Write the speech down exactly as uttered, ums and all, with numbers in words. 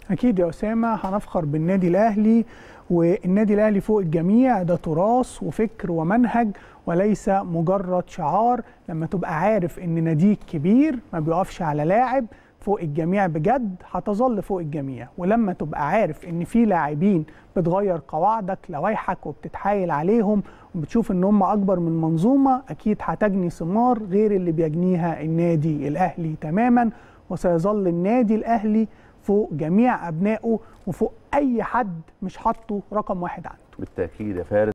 أكيد يا أسامة، هنفخر بالنادي الأهلي، والنادي الأهلي فوق الجميع، ده تراث وفكر ومنهج وليس مجرد شعار. لما تبقى عارف إن ناديك كبير ما بيقفش على لاعب، فوق الجميع بجد هتظل فوق الجميع. ولما تبقى عارف إن في لاعبين بتغير قواعدك لوائحك وبتتحايل عليهم وبتشوف إن هم أكبر من منظومة، أكيد هتجني ثمار غير اللي بيجنيها النادي الأهلي تماما. وسيظل النادي الأهلي فوق جميع أبنائه وفوق أي حد مش حاطه رقم واحد عنده. بالتأكيد يا فارس.